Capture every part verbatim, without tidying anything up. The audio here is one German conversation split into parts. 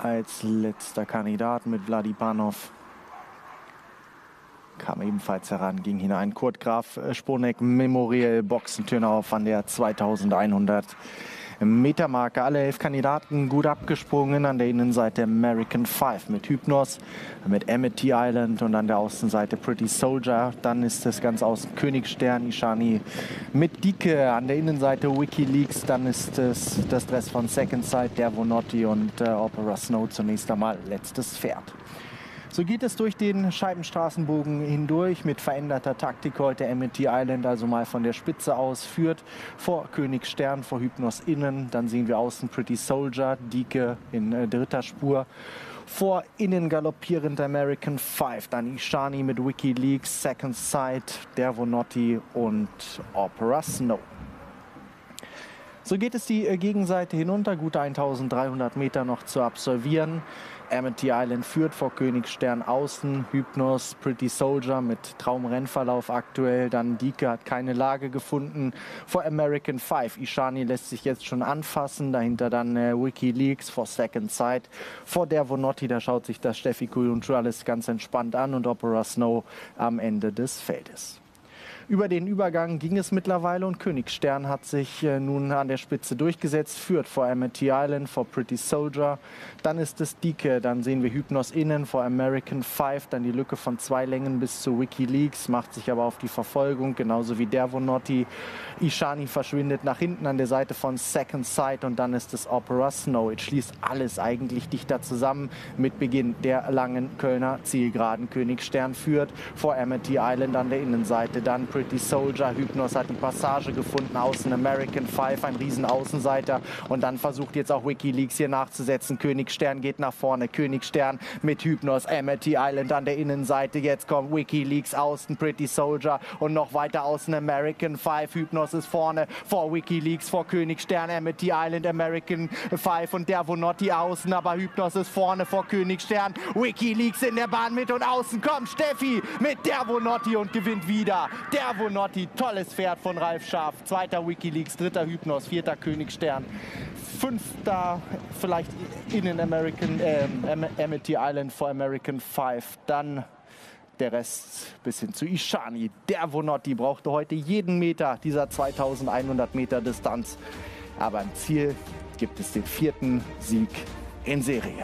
als letzter Kandidat mit Vladibanov. Kam ebenfalls heran, ging hinein. Kurt Graf Sponeck Memorial Boxenturnauf an der zweitausendeinhundert Meter Marke. Alle elf Kandidaten gut abgesprungen. An der Innenseite American Five mit Hypnos, mit Amity Island und an der Außenseite Pretty Soldier. Dann ist es ganz außen Königstern, Ishani mit Dike. An der Innenseite WikiLeaks. Dann ist es das Dress von Second Sight, Dervonotti und äh, Opera Snow zunächst einmal letztes Pferd. So geht es durch den Scheibenstraßenbogen hindurch mit veränderter Taktik heute. Amity Island also mal von der Spitze aus führt vor Königstern, vor Hypnos innen. Dann sehen wir außen Pretty Soldier, Dike in äh, dritter Spur. Vor innen galoppierend American Five, dann Ishani mit WikiLeaks, Second Sight, Dervonotti und Opera Snow. So geht es die Gegenseite hinunter, gute eintausenddreihundert Meter noch zu absolvieren. Amity Island führt vor Königstern außen, Hypnos, Pretty Soldier mit Traumrennverlauf aktuell. Dann Dike hat keine Lage gefunden vor American Five. Ishani lässt sich jetzt schon anfassen, dahinter dann äh, WikiLeaks vor Second Sight. Vor Dervonotti, da schaut sich das Steffi Kuyuncu alles ganz entspannt an und Opera Snow am Ende des Feldes. Über den Übergang ging es mittlerweile und Königstern hat sich äh, nun an der Spitze durchgesetzt, führt vor Amity Island, vor Pretty Soldier. Dann ist es Dike, dann sehen wir Hypnos innen vor American Five, dann die Lücke von zwei Längen bis zu WikiLeaks, macht sich aber auf die Verfolgung, genauso wie Dervonotti. Ishani verschwindet nach hinten an der Seite von Second Sight und dann ist es Opera Snow. Jetzt schließt alles eigentlich dichter zusammen mit Beginn der langen Kölner Zielgeraden. Königstern führt vor Amity Island an der Innenseite, dann Pretty Soldier, Hypnos hat die Passage gefunden, außen American Five, ein riesen Außenseiter und dann versucht jetzt auch WikiLeaks hier nachzusetzen. Königstern geht nach vorne, Königstern mit Hypnos, Amity Island an der Innenseite, jetzt kommt WikiLeaks außen, Pretty Soldier und noch weiter außen American Five, Hypnos ist vorne, vor WikiLeaks, vor Königstern, Amity Island, American Five und Dervonotti außen, aber Hypnos ist vorne vor Königstern, WikiLeaks in der Bahn mit und außen kommt Steffi mit Dervonotti und gewinnt wieder. Dervonotti, tolles Pferd von Ralf Scharf, zweiter WikiLeaks, dritter Hypnos, vierter Königstern, fünfter vielleicht innen American, äh, Amity Island vor American Five, dann der Rest bis hin zu Ishani. Dervonotti brauchte heute jeden Meter dieser zweitausendeinhundert Meter Distanz, aber im Ziel gibt es den vierten Sieg in Serie.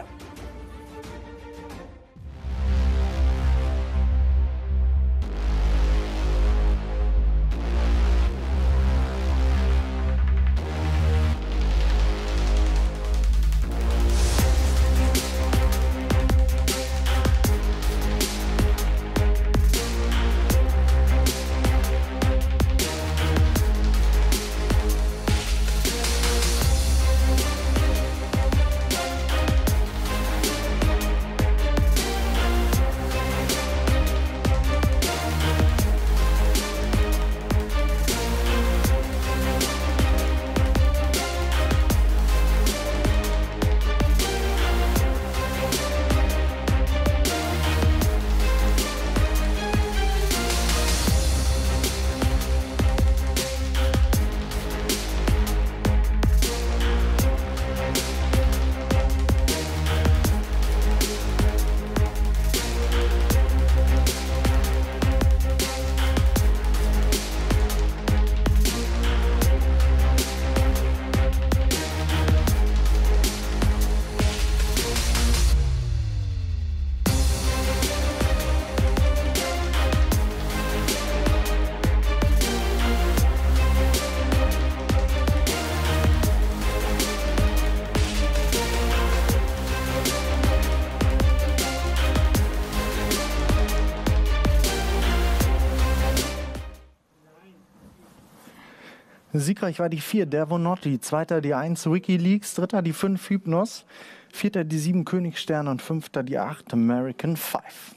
Siegreich war die vier, Dervonotti, zweiter die eins, WikiLeaks, dritter die fünf, Hypnos, vierter die sieben, Königstern und fünfter die acht, American Five.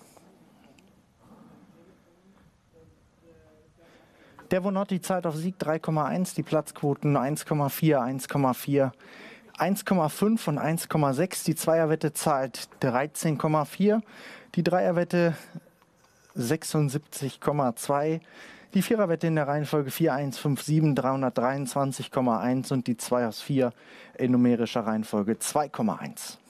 Dervonotti zahlt auf Sieg drei Komma eins, die Platzquoten eins Komma vier, eins Komma vier, eins Komma fünf und eins Komma sechs. Die Zweierwette zahlt dreizehn Komma vier, die Dreierwette sechsundsiebzig Komma zwei. Die Viererwette in der Reihenfolge vier eins fünf sieben, dreihundertdreiundzwanzig Komma eins und die zwei aus vier in numerischer Reihenfolge zwei Komma eins.